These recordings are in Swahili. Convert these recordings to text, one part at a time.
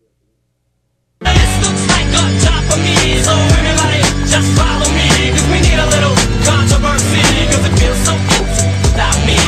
This looks like a job for me, so everybody just follow me, 'cause we need a little controversy, 'cause it feels so empty without me.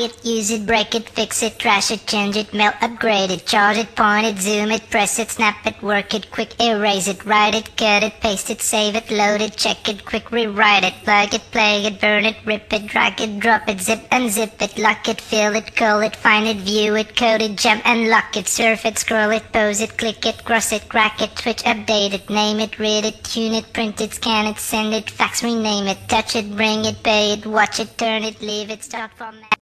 it, use it, break it, fix it, trash it, change it, melt, upgrade it, charge it, point it, zoom it, press it, snap it, work it, quick erase it, write it, cut it, paste it, save it, load it, check it, quick rewrite it, plug it, play it, burn it, rip it, drag it, drop it, zip unzip it, lock it, fill it, call it, find it, view it, code it, jump and lock it, surf it, scroll it, pose it, click it, cross it, crack it, switch, update it, name it, read it, tune it, print it, scan it, send it, fax, rename it, touch it, bring it, pay it, watch it, turn it, leave it, start format.